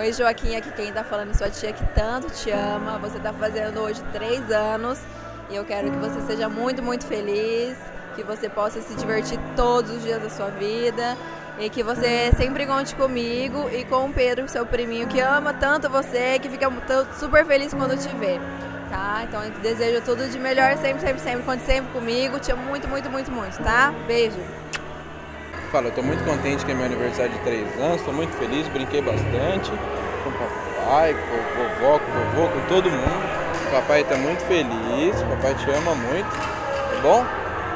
Oi, Joaquim, aqui quem tá falando é sua tia que tanto te ama. Você tá fazendo hoje 3 anos e eu quero que você seja muito, muito feliz, que você possa se divertir todos os dias da sua vida e que você sempre conte comigo e com o Pedro, seu priminho, que ama tanto você, que fica super feliz quando te vê, tá? Então eu desejo tudo de melhor sempre, sempre, sempre. Conte sempre comigo, te amo muito, muito, muito, muito, tá? Beijo! Fala, eu tô muito contente que é meu aniversário de 3 anos, tô muito feliz, brinquei bastante com o papai, com a vovó, com o vovô, com todo mundo. O papai tá muito feliz, o papai te ama muito, tá bom?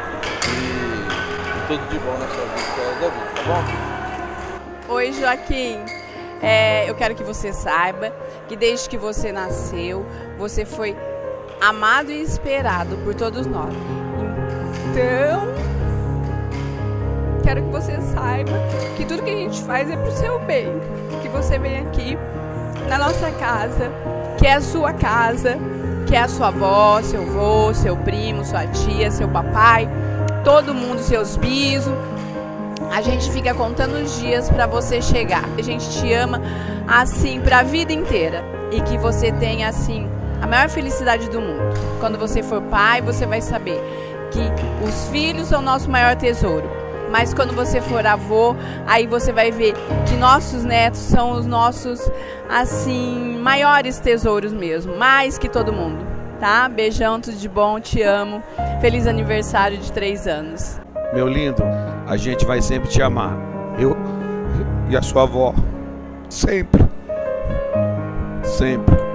E tudo de bom na sua vida, pro resto da vida, tá bom? Oi, Joaquim. Eu quero que você saiba que desde que você nasceu, você foi amado e esperado por todos nós. Então, quero que você saiba que tudo que a gente faz é pro seu bem. Que você vem aqui na nossa casa, que é a sua casa, que é a sua avó, seu avô, seu primo, sua tia, seu papai, todo mundo, seus bisos. A gente fica contando os dias para você chegar. A gente te ama assim pra vida inteira e que você tenha assim a maior felicidade do mundo. Quando você for pai, você vai saber que os filhos são o nosso maior tesouro. Mas quando você for avô, aí você vai ver que nossos netos são os nossos, assim, maiores tesouros mesmo. Mais que todo mundo, tá? Beijão, tudo de bom, te amo. Feliz aniversário de 3 anos. Meu lindo, a gente vai sempre te amar. Eu e a sua avó. Sempre. Sempre.